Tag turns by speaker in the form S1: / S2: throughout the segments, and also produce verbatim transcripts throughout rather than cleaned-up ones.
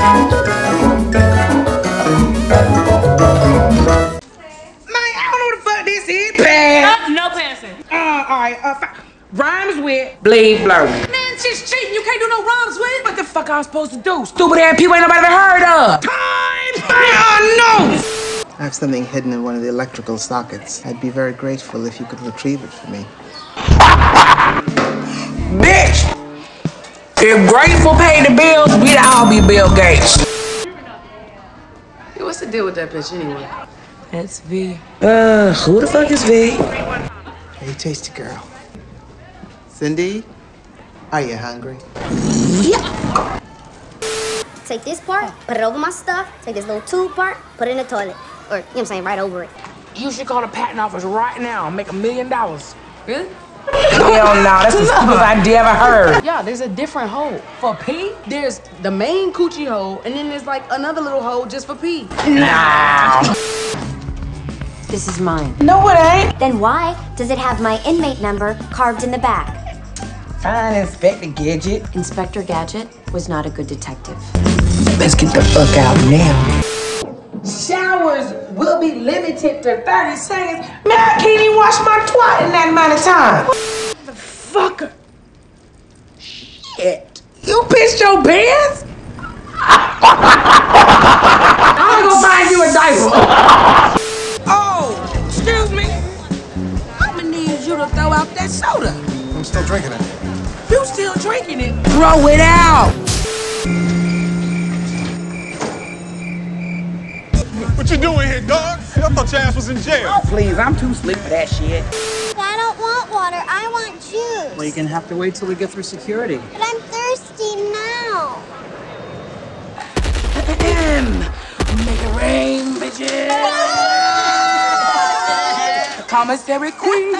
S1: Uh, no passing.
S2: Uh, alright, uh, rhymes with bleed blurry.
S1: Man, she's cheating. You can't do no rhymes with.
S2: What the fuck I was supposed to do? Stupid ass people ain't nobody ever heard of. Time! I know!
S3: I have something hidden in one of the electrical sockets. I'd be very grateful if you could retrieve it for me.
S2: Bitch! If Grateful paid the bills, we'd all be Bill Gates.
S1: Hey, what's the deal with that bitch anyway?
S2: That's V. Uh, who the fuck is V?
S3: Hey, tasty girl. Cindy, are you hungry?
S4: Yeah. Take this part, put it over my stuff. Take this little tube part, put it in the toilet. Or, you know what I'm saying, right over it.
S2: You should call the patent office right now and make a million dollars.
S1: Really?
S2: Hell no, that's the stupidest idea I ever heard.
S1: Yeah, there's a different hole. For P, there's the main coochie hole, and then there's like another little hole just for P.
S2: Nah.
S4: This is mine.
S2: No, it ain't.
S4: Then why does it have my inmate number carved in the back?
S2: Fine, Inspector Gadget.
S4: Inspector Gadget was not a good detective.
S2: Let's get the fuck out now. Showers will be limited to thirty seconds. Man, I can't even wash my twat in that amount of time. Motherfucker. Shit. You pissed your pants? I'm gonna find you a diaper. Oh, excuse me. I'm gonna need you to throw out that soda.
S5: I'm still drinking it.
S2: You still drinking it? Throw it out.
S5: What you doing here, dog? I thought your ass was in jail.
S2: Oh, please, I'm too sleep for that shit.
S4: I don't want water. I want juice.
S6: Well, you're gonna have to wait till we get through security.
S4: But I'm thirsty now.
S2: Make it rain, bitches. Commissary Queen.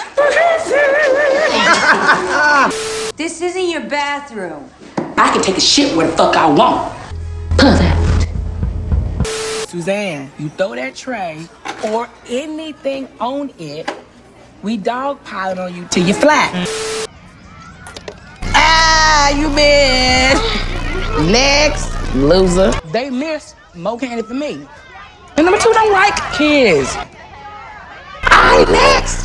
S7: This isn't your bathroom.
S2: I can take a shit where the fuck I want. Pull that. Suzanne, you throw that tray or anything on it, we dogpile on you till you flat. Ah, you missed. Next, loser. They missed. More candy for me. And number two, don't like kids. I next.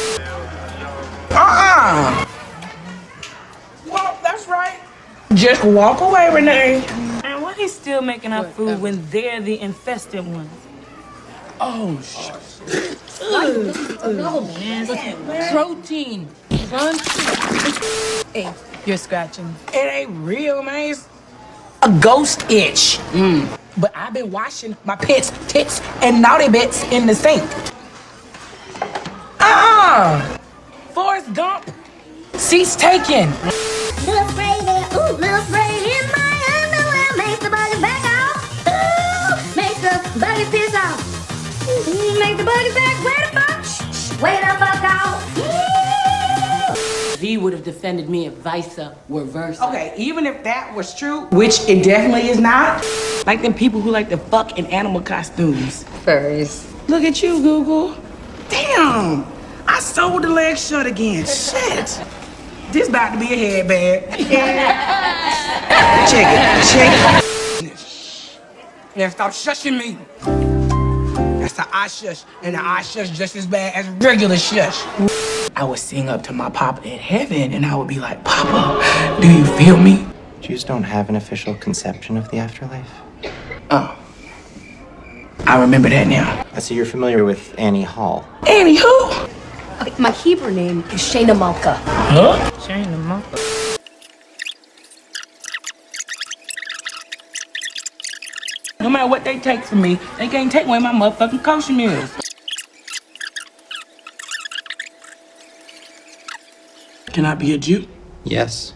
S2: Uh-uh. Well, that's right. Just walk away, Renee.
S1: And why he's still making our food when they're the infested ones?
S2: Oh, shit.
S1: No, man. Protein. Hey, you're scratching.
S2: It ain't real, man. It's a ghost itch. Mm. But I've been washing my pits, tits, and naughty bits in the sink. Uh-uh. Forrest Gump. Seats taken.
S4: Little spray there, ooh, little spray in my underwear. Makes the buggy back off. Ooh, makes the buggy piss off. Ooh, make the buggy back, wait the fuck, shh, shh, wait the fuck out.
S1: V would have defended me if vice were versa.
S2: Okay, even if that was true, which it definitely is not, like them people who like to fuck in animal costumes.
S1: Furries.
S2: Look at you, Google. Damn, I sold the leg shut again. Shit. This about to be a headband. Check it, check it. Yeah, stop shushing me. That's the I shush, and the I shush just as bad as regular shush. I would sing up to my papa in heaven, and I would be like, Papa, do you feel me?
S8: Jews don't have an official conception of the afterlife.
S2: Oh. I remember that now.
S8: I see you're familiar with Annie Hall.
S2: Annie who?
S7: Okay, my Hebrew name is Shayna Malka.
S2: Huh?
S1: Shayna Malka.
S2: No matter what they take from me, they can't take away my motherfucking kosher meals. Can I be a Jew?
S8: Yes.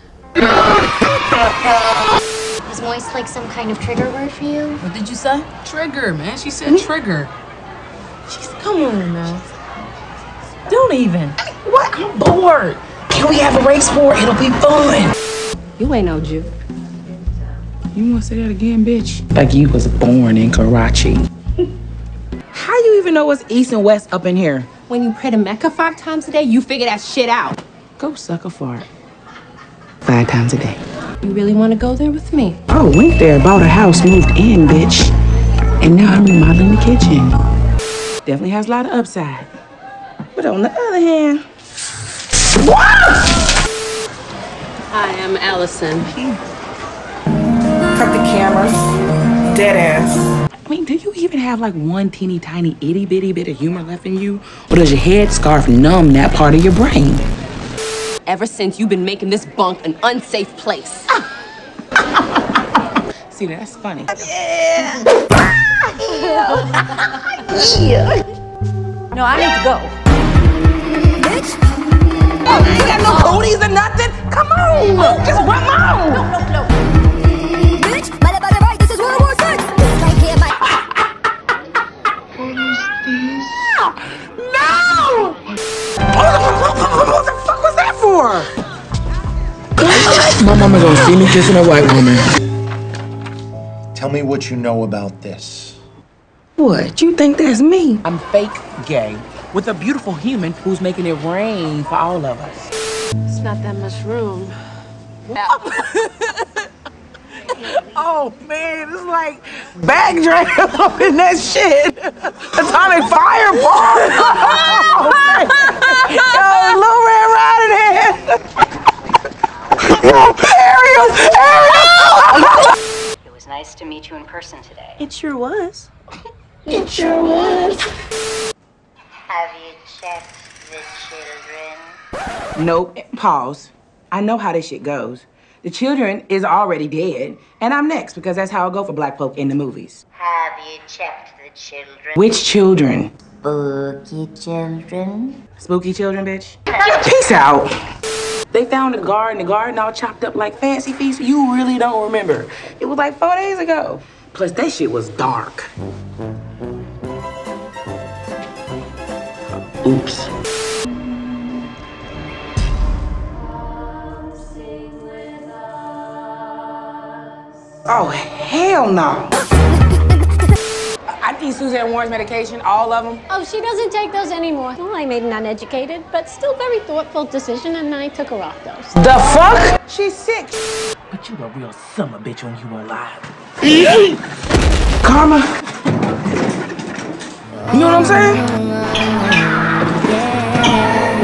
S4: Is moist like some kind of trigger word for you?
S1: What did you say? Trigger, man. She said trigger. She's, come on now. Don't even.
S2: What? I'm bored. Can we have a race war? It'll be fun.
S7: You ain't no Jew.
S2: You wanna say that again, bitch? Like you was born in Karachi. How you even know what's east and west up in here?
S7: When you pray to Mecca five times a day, you figure that shit out.
S2: Go suck a fart. Five times a day.
S7: You really want to go there with me?
S2: Oh, went there, bought a house, moved in, bitch. And now I'm remodeling the kitchen. Definitely has a lot of upside. But on the other hand,
S7: I am Allison.
S2: cut the cameras, dead ass. I mean, do you even have like one teeny tiny itty bitty bit of humor left in you? Or does your headscarf numb that part of your brain?
S7: Ever since you've been making this bunk an unsafe place.
S2: See, that's funny.
S7: Yeah. Yeah. No, I need to go.
S4: Bitch.
S2: Oh, you got no cooties or nothing? Come on, just run on.
S7: No, no, no.
S4: Bitch. Motherfucker, right? This is World War Six. This is right here, my.
S2: No! What the fuck was that for? My mama gonna see me kissing a white woman.
S9: Tell me what you know about this.
S2: What? You think that's me? I'm fake gay with a beautiful human who's making it rain for all of us.
S7: It's not that much room.
S2: Oh man, it's like bag drag up in that shit. Atomic fireball. Oh, Little Red Riding Hood. Ariel, Ariel.
S10: It was nice to meet you in person today.
S7: It sure was.
S2: It sure was.
S10: Have you checked the children?
S2: Nope. Pause. I know how this shit goes. The children is already dead, and I'm next because that's how I go for black folk in the movies.
S10: Have you checked the children?
S2: Which children?
S10: Spooky children.
S2: Spooky children, bitch. Peace out. They found the garden, the garden all chopped up like Fancy Feast. You really don't remember. It was like four days ago. Plus, that shit was dark. Oops. Oh, hell no. I need Suzanne Warren's medication, all of them.
S11: Oh, she doesn't take those anymore. Well, I made an uneducated, but still very thoughtful decision, and I took her off those.
S2: The fuck? She's sick. But you a real summer bitch when you were alive. Karma. You know what I'm saying?